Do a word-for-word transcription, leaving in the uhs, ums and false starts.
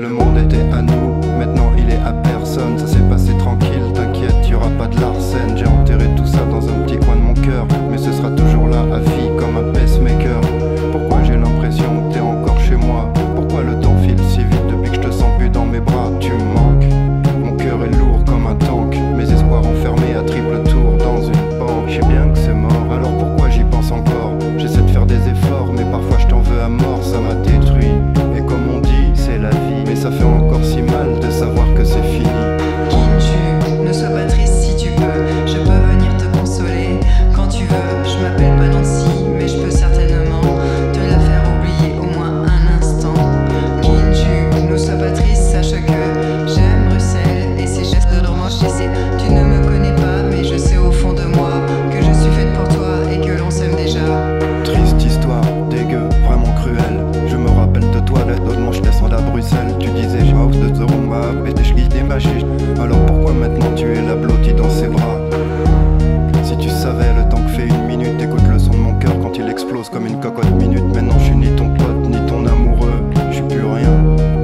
Le monde était à nous, maintenant il est à personne. Ça s'est passé tranquille, t'inquiète, y'aura pas de Larsen. J'ai enterré tout ça dans un petit coin de mon cœur, mais ce sera toujours là à vie comme un pacemaker. Pourquoi j'ai l'impression que t'es encore chez moi? Pourquoi le temps file si vite depuis que je te sens plus dans mes bras? Tu me manques, mon cœur est lourd comme un tank. Mes espoirs enfermés à triple tour dans une banque. Je sais bien que c'est mort, alors pourquoi j'y pense encore? J'essaie de faire des efforts, mais parfois je t'en veux à mort. Ça m'a détruit, et comme on dit, c'est la vie. Mais ça fait encore si mal de savoir que c'est fini. Kinju, ne sois pas triste si tu peux. Je peux venir te consoler quand tu veux. Je m'appelle pas Nancy, mais je peux certainement te la faire oublier au moins un instant. Kinju, ne sois pas triste, sache que j'aime Russell et ses gestes de romance. J'essaie, tu ne me connais pas, mais je sais au fond de moi que je suis faite pour toi et que l'on s'aime déjà. Triste histoire, dégueu, vraiment cruelle. Je me rappelle de toi, la d'autres je descends à Bruxelles. Tu disais j'ai house de Zoruma, et je guide des magiques. Alors pourquoi maintenant tu es la blottie dans ses bras? Si tu savais le temps que fait une minute, écoute le son de mon cœur quand il explose comme une cocotte minute. Maintenant je suis ni ton pote ni ton amoureux, je suis plus rien.